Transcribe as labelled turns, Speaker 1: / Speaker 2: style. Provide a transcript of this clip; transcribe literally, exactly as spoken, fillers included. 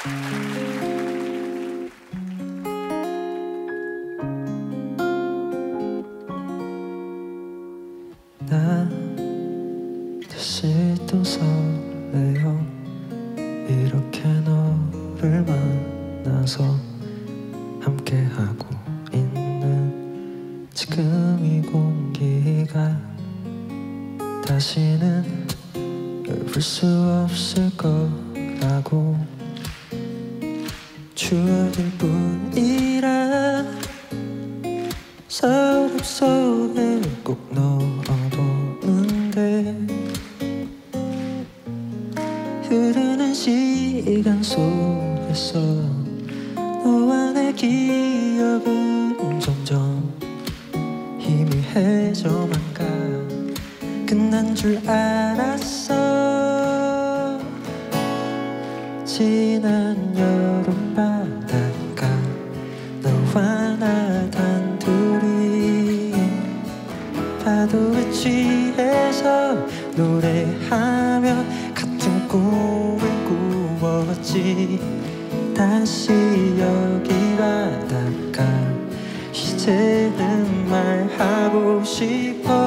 Speaker 1: 나 다시 또 설레요. 이렇게 너를 만나서 함께하고 있는 지금 이 공기가 다시는 볼 수 없을 거라고 추억일 뿐이라 서랍 속에 꼭 넣어두는데 흐르는 시간 속에서 너와 내 기억은 점점 희미해져만 가. 끝난 줄 알았어. 지난 여름 바닷가 너와 나 단둘이 파도에 취해서 노래하며 같은 꿈을 꾸었지. 다시 여기 바닷가 이제는 말하고 싶어.